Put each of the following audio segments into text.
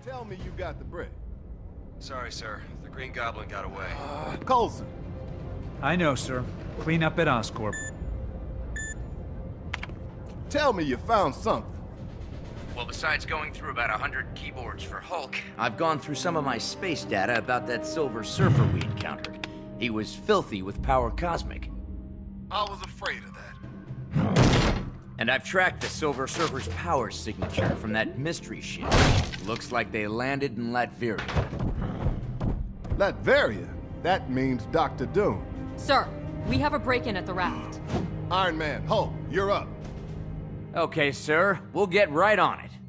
Tell me you got the brick. Sorry, sir. The Green Goblin got away. Coulson. I know, sir. Clean up at Oscorp. Tell me you found something. Well, besides going through about 100 keyboards for Hulk, I've gone through some of my space data about that Silver Surfer we encountered. He was filthy with power cosmic. I was afraid of that. And I've tracked the Silver Surfer's power signature from that mystery ship. Looks like they landed in Latveria. Latveria? That means Dr. Doom. Sir, we have a break-in at the raft. Iron Man, Hulk, you're up. Okay, sir. We'll get right on it.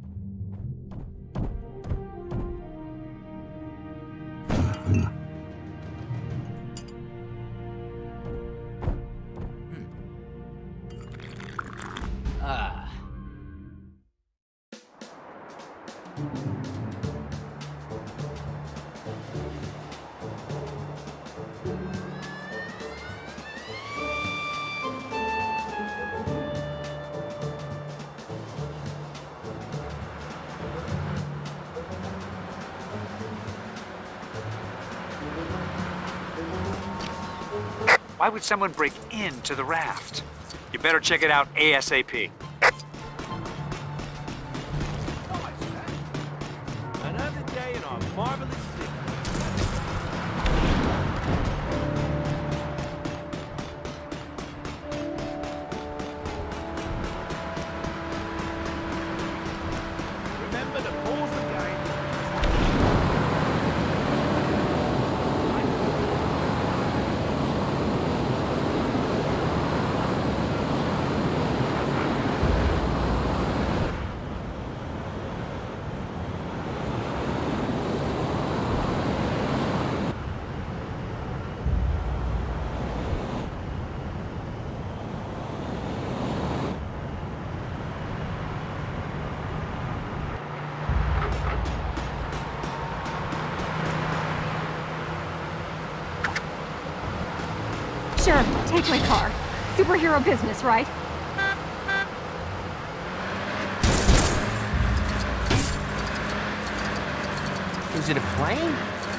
Why would someone break into the raft? You better check it out ASAP. Another day in our marvelous city. Remember the rules of the game. Sure, take my car. Superhero business, right? Is it a plane?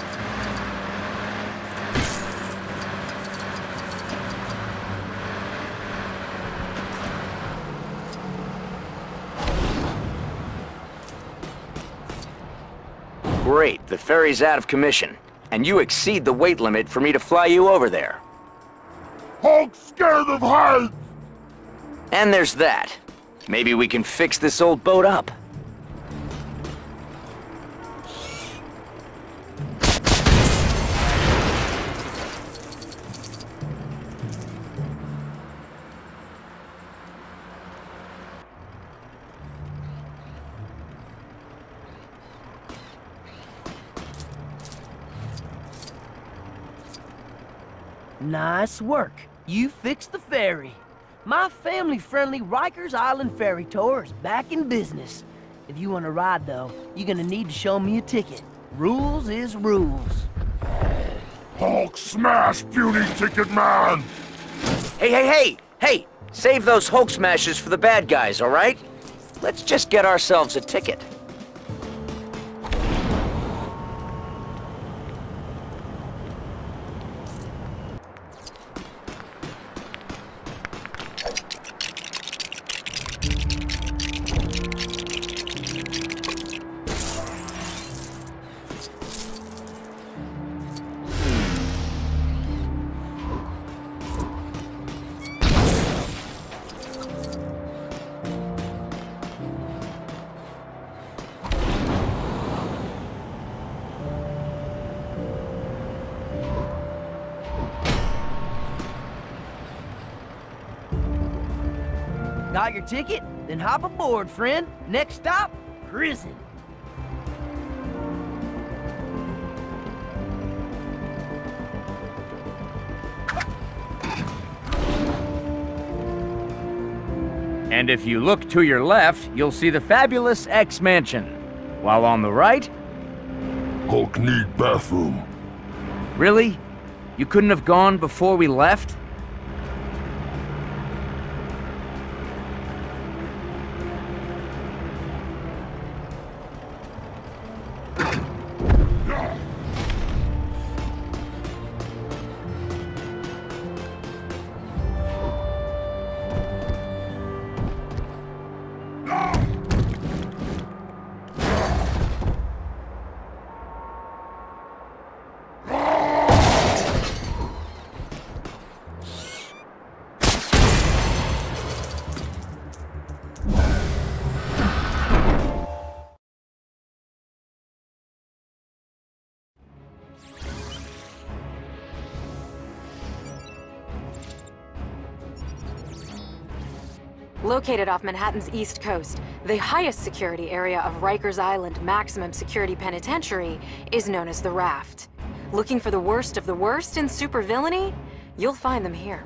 Great. The ferry's out of commission. And you exceed the weight limit for me to fly you over there. Hulk's scared of heights! And there's that. Maybe we can fix this old boat up. Nice work. You fixed the ferry. My family-friendly Rikers Island ferry tour is back in business. If you want to ride, though, you're gonna need to show me a ticket. Rules is rules. Hulk smash, beauty ticket man! Hey! Save those Hulk smashes for the bad guys, all right? Let's just get ourselves a ticket. Got your ticket? Then hop aboard, friend. Next stop, prison. And if you look to your left, you'll see the fabulous X-Mansion. While on the right... Hulk need bathroom. Really? You couldn't have gone before we left? Located off Manhattan's East Coast, the highest security area of Rikers Island Maximum Security Penitentiary is known as the Raft. Looking for the worst of the worst in supervillainy? You'll find them here.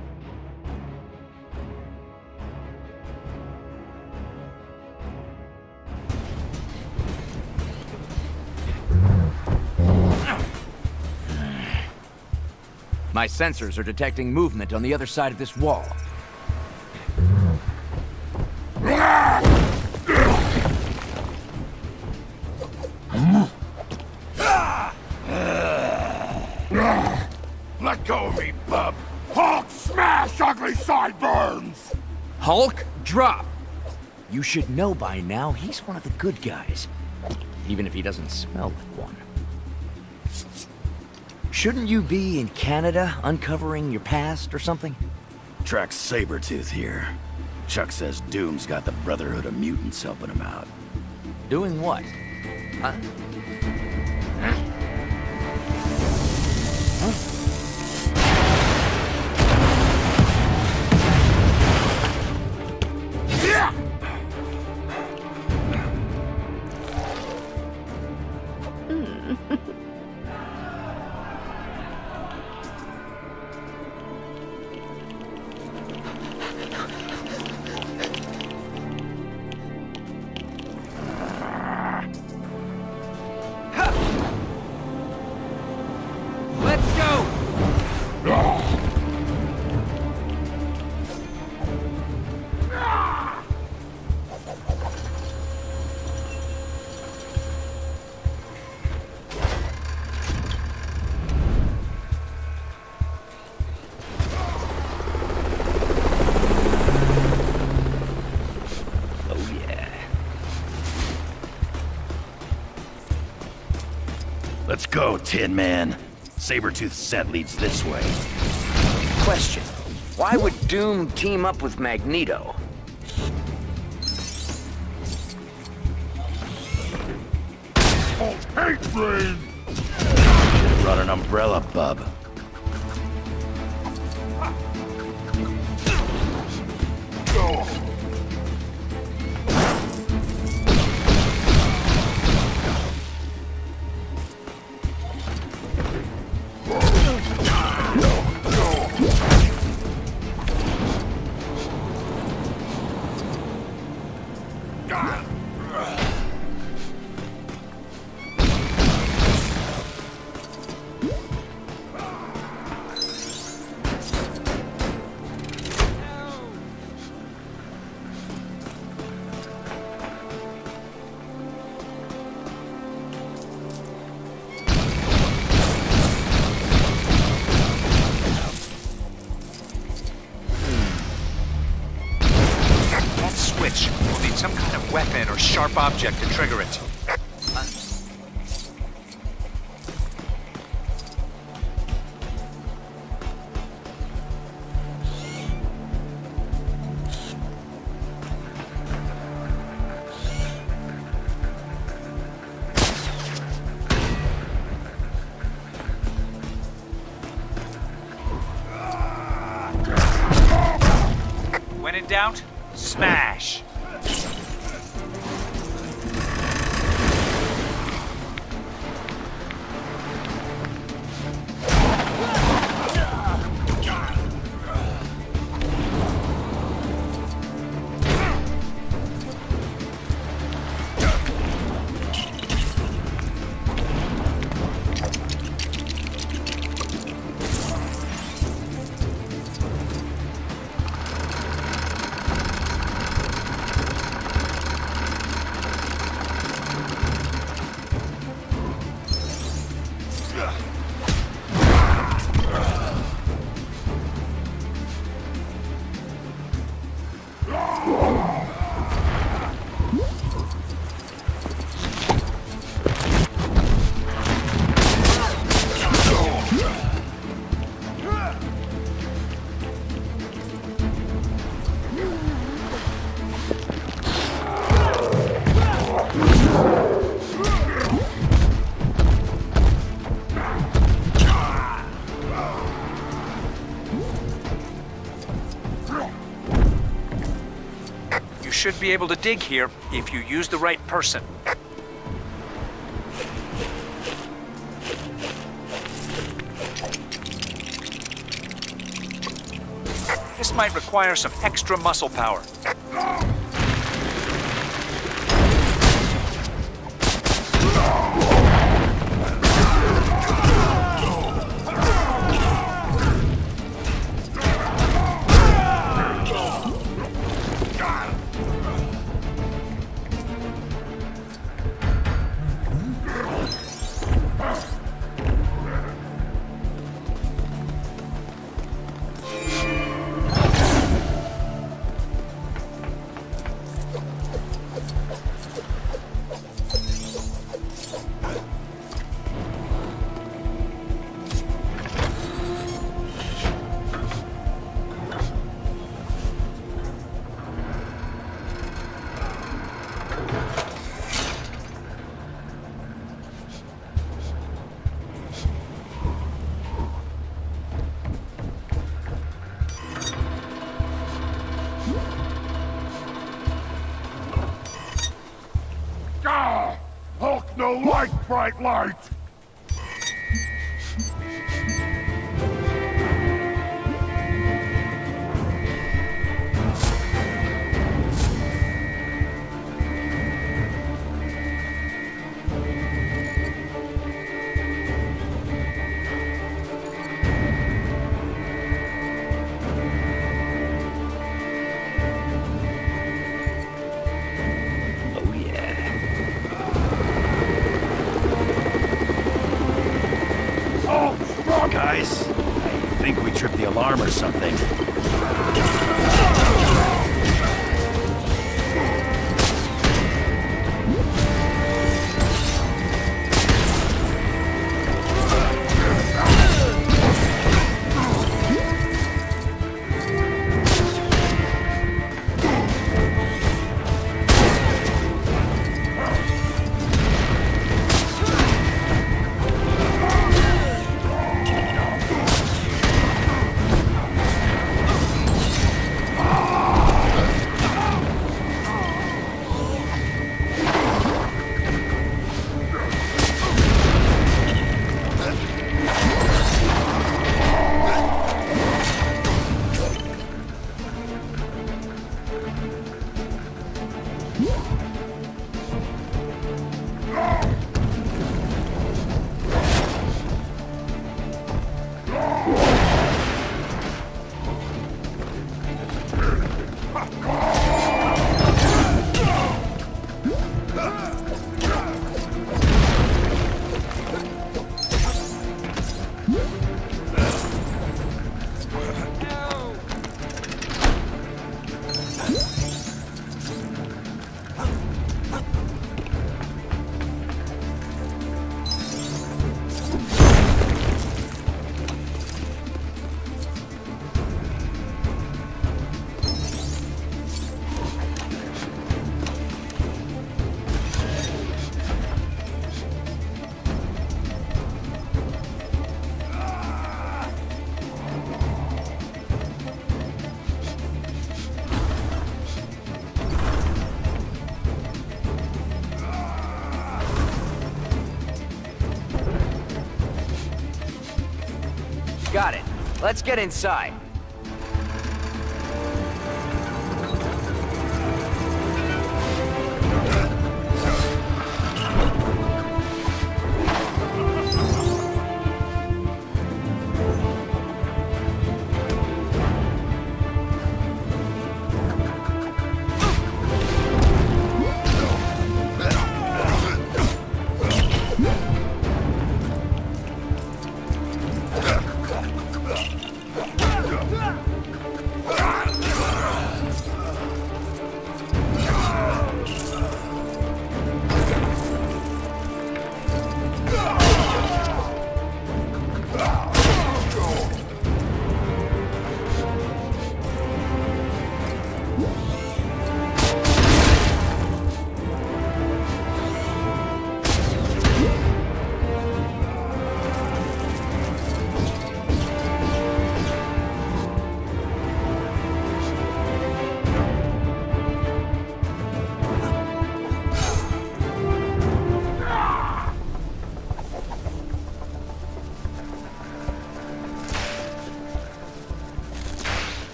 My sensors are detecting movement on the other side of this wall. Let go of me, bub! Hulk smash ugly sideburns! Hulk, drop! You should know by now he's one of the good guys. Even if he doesn't smell like one. Shouldn't you be in Canada uncovering your past or something? Track Sabretooth here. Chuck says Doom's got the Brotherhood of Mutants helping him out. Doing what? Huh? Let's go, Tin Man. Sabretooth's set leads this way. Question. Why would Doom team up with Magneto? Oh, hate brain! Run an umbrella, bub. We'll need some kind of weapon or sharp object to trigger it. When in doubt, smash! should be able to dig here if you use the right person. This might require some extra muscle power. Hulk no like bright light! Guys, I think we tripped the alarm or something. Got it. Let's get inside.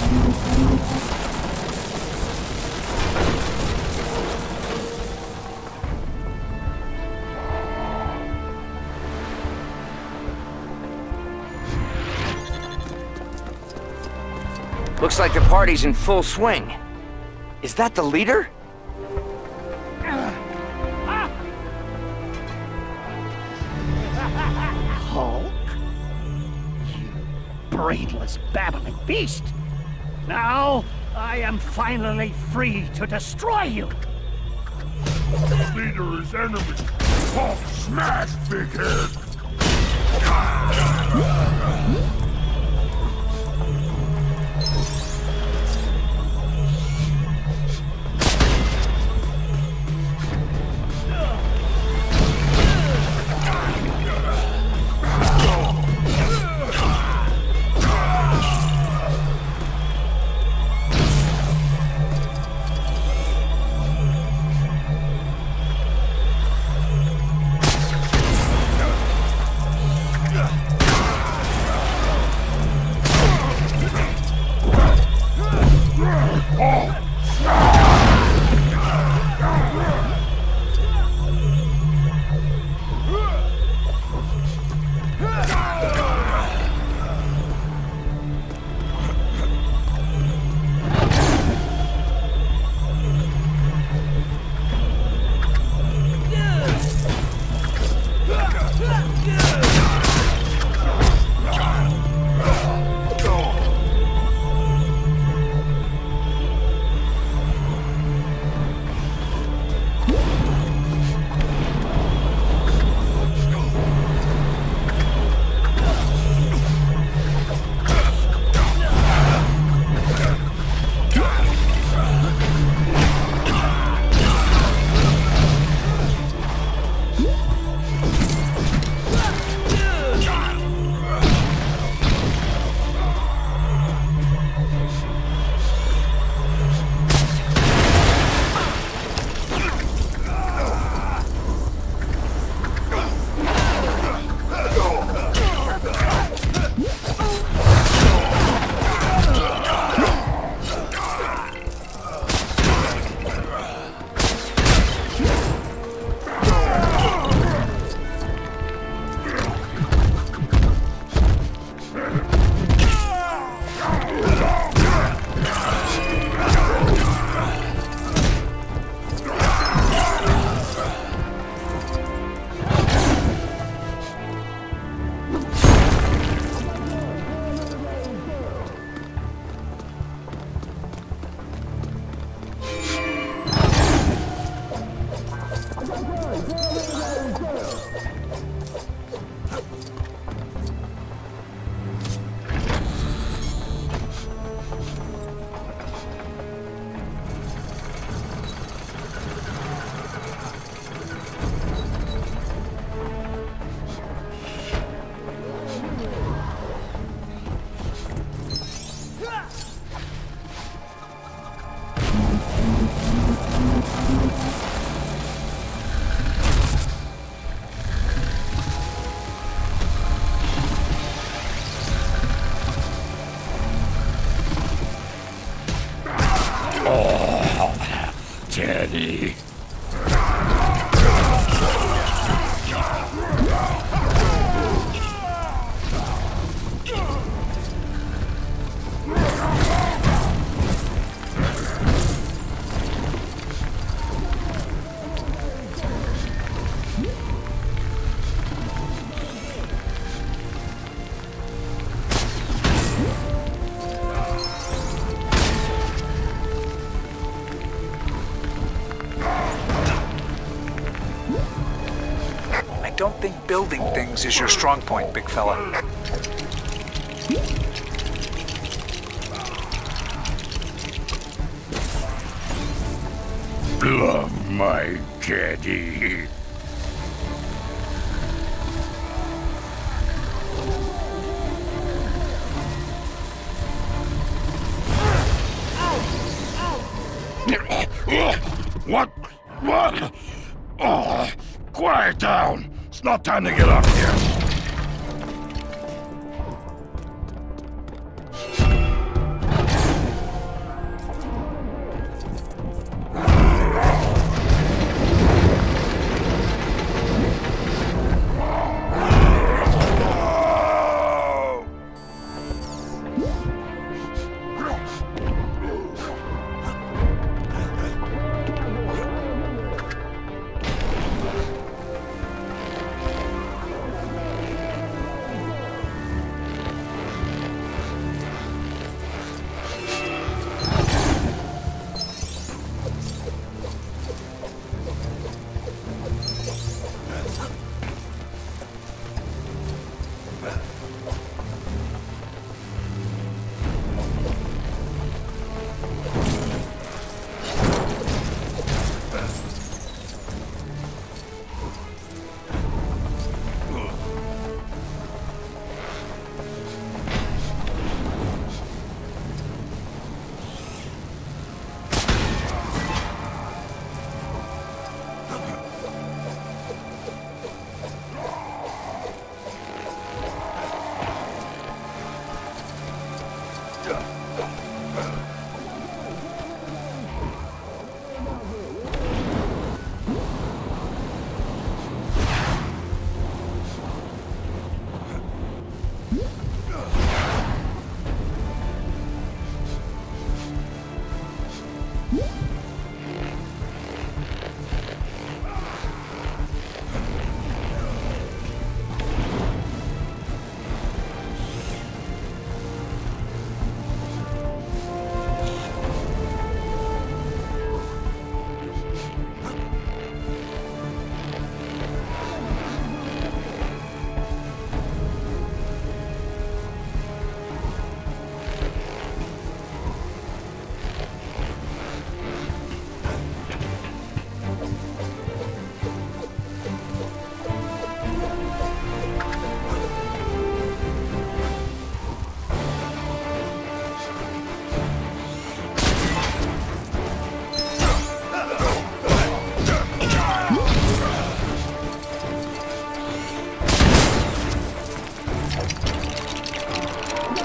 Looks like the party's in full swing. Is that the leader? Hulk? You brainless, babbling beast! Now, I am finally free to destroy you! The leader is enemy! Hulk smash, big head! Teddy. I don't think building things is your strong point, big fella. Love my Teddy. What? What? Oh, quiet down. It's not time to get up here.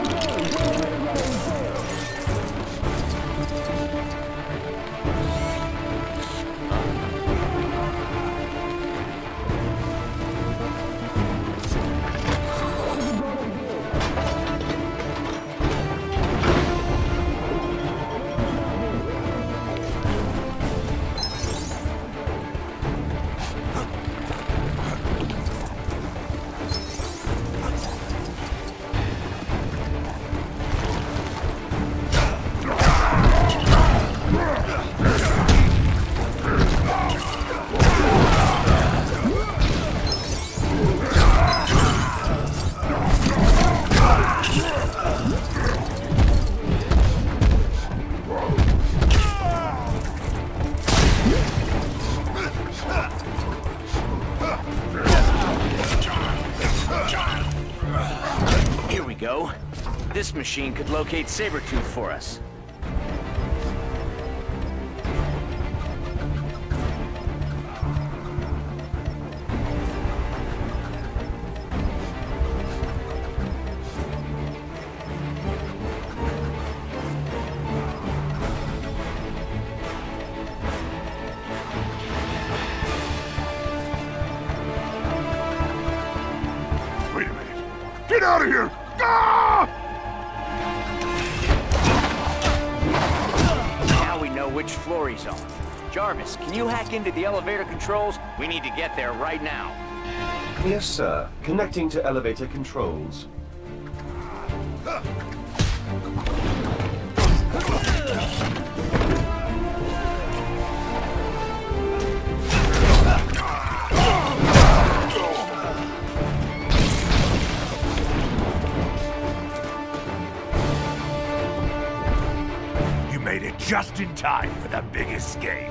This machine could locate Sabretooth for us. Wait a minute. Get out of here! Ah! Which floor he's on. Jarvis, can you hack into the elevator controls? We need to get there right now. Yes, sir. Connecting to elevator controls. Just in time for the big escape.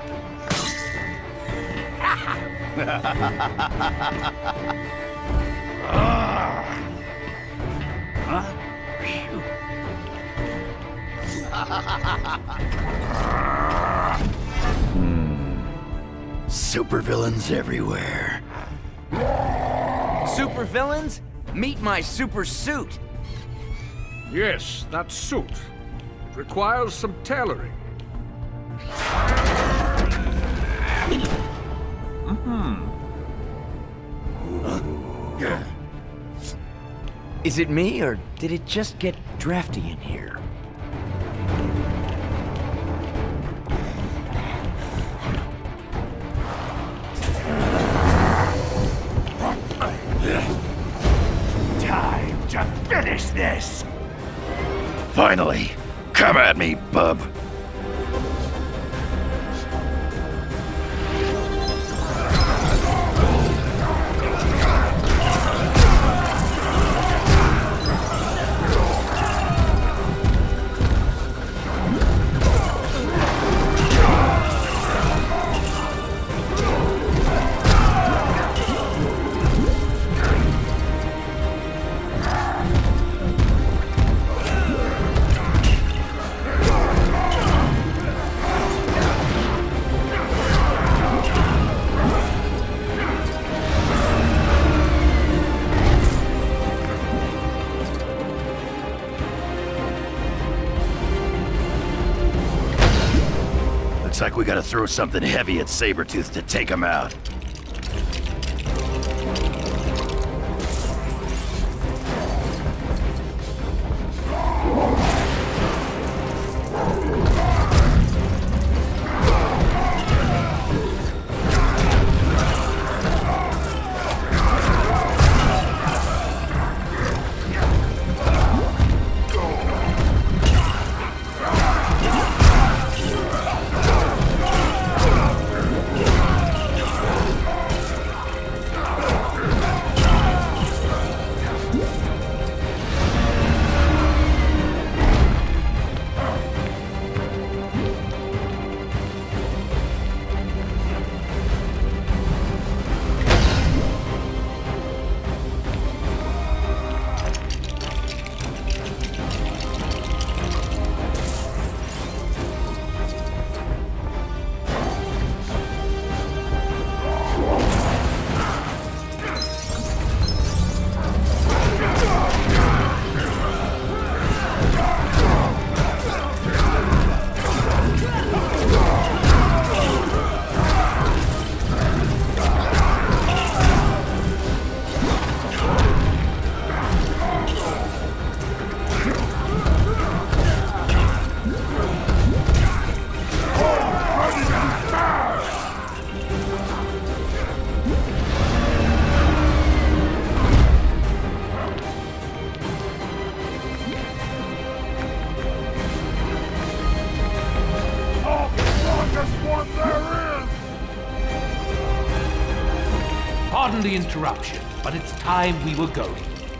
Supervillains everywhere. Supervillains? Meet my super suit. Yes, that suit. It requires some tailoring. Is it me, or did it just get drafty in here? Time to finish this! Finally! Come at me, bub! Looks like we gotta throw something heavy at Sabretooth to take him out. Pardon the interruption, but it's time we were going.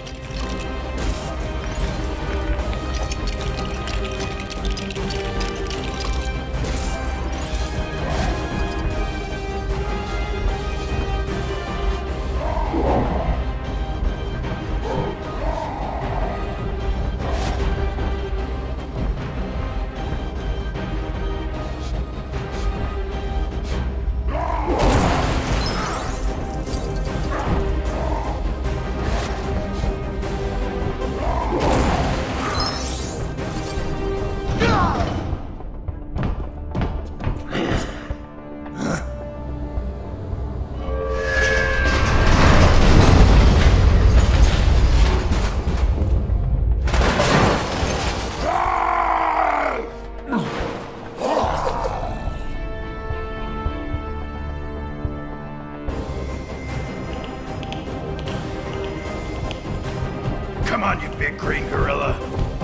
Come on, you big green gorilla.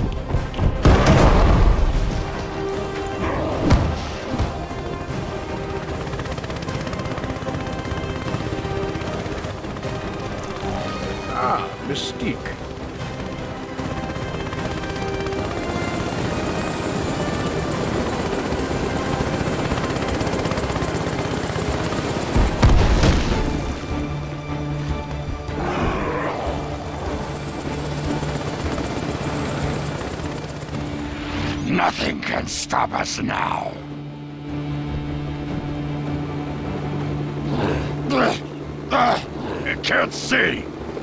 Ah, Mystique. Nothing can stop us now. I can't see.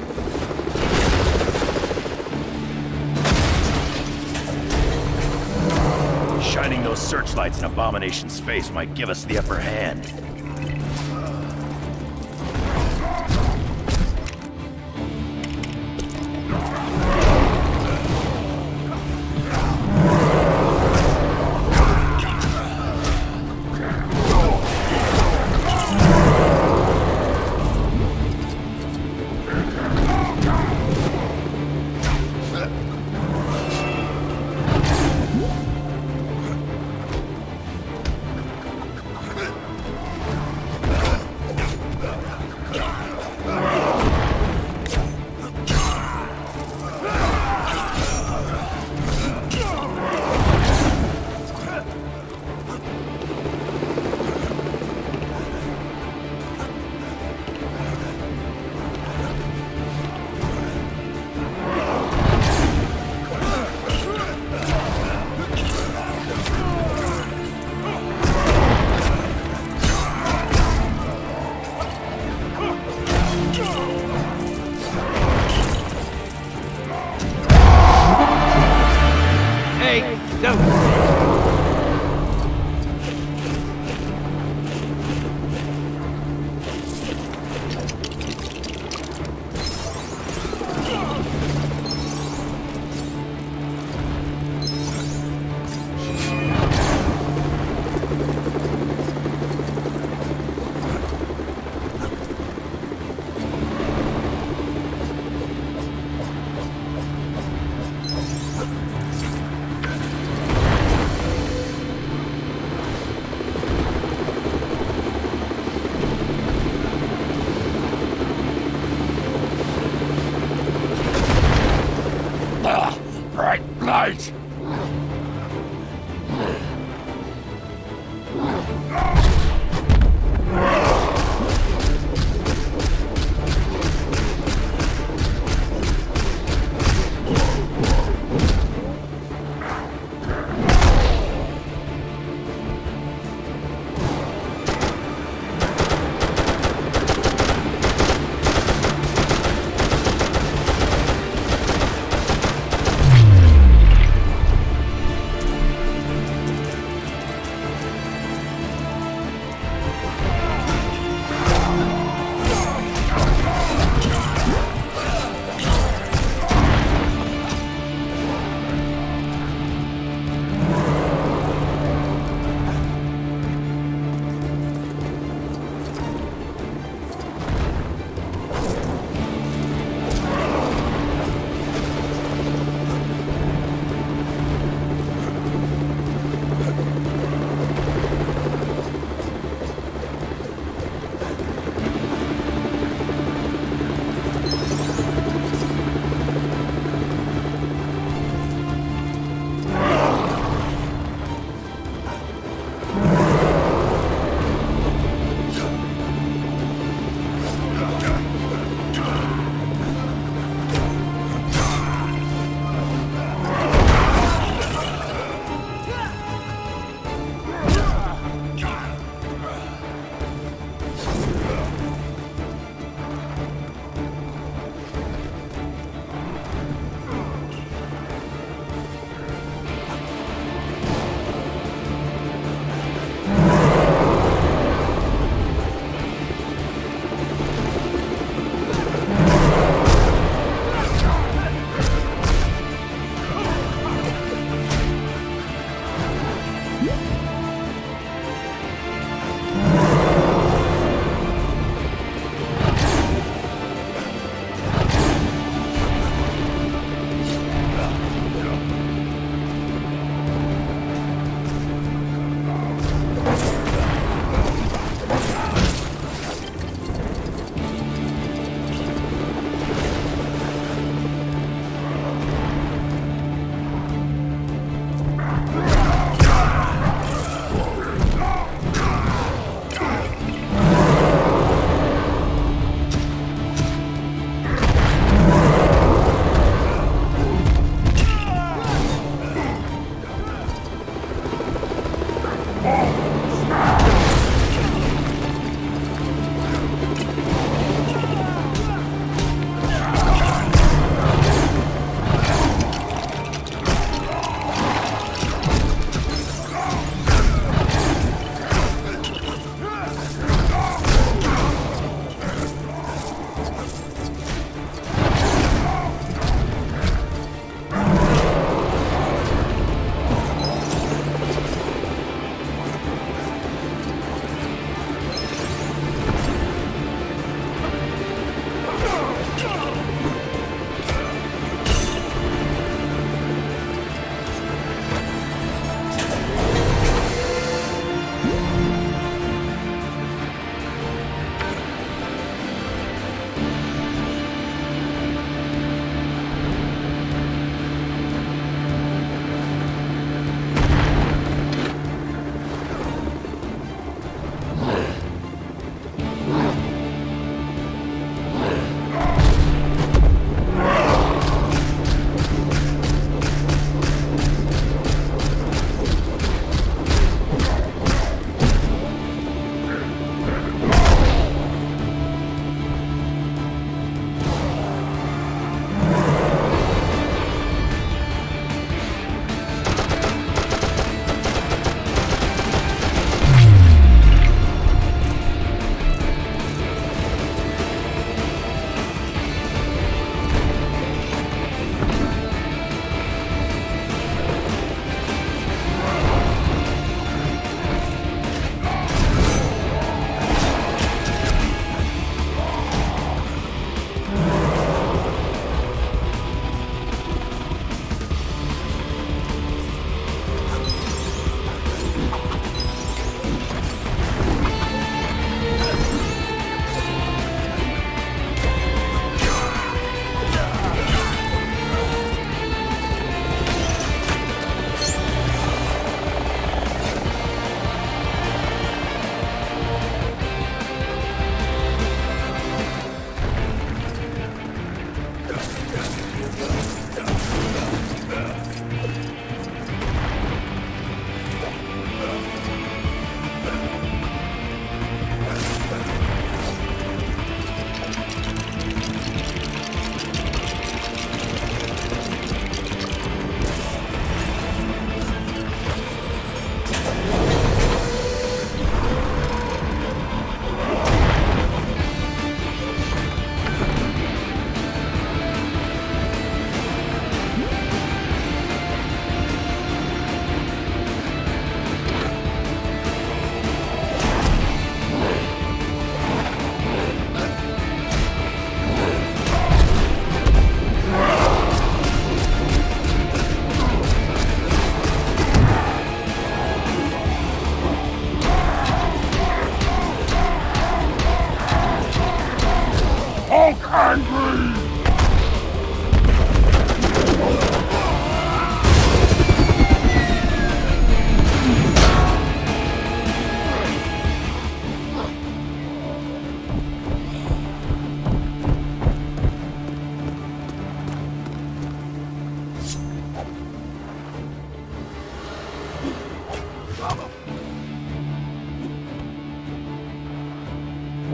Shining those searchlights in Abomination's face might give us the upper hand. Bright light!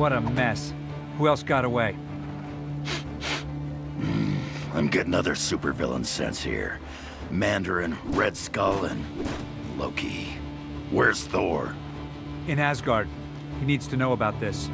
What a mess. Who else got away? I'm getting other supervillain sense here. Mandarin, Red Skull, and Loki. Where's Thor? In Asgard. He needs to know about this.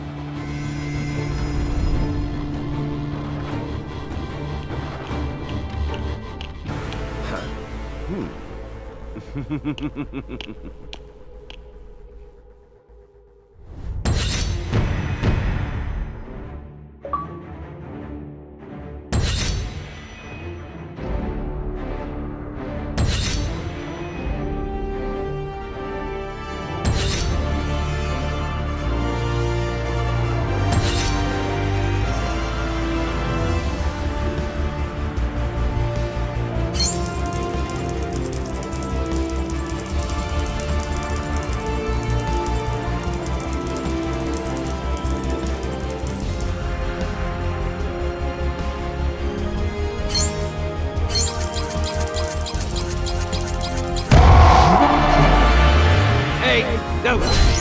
No!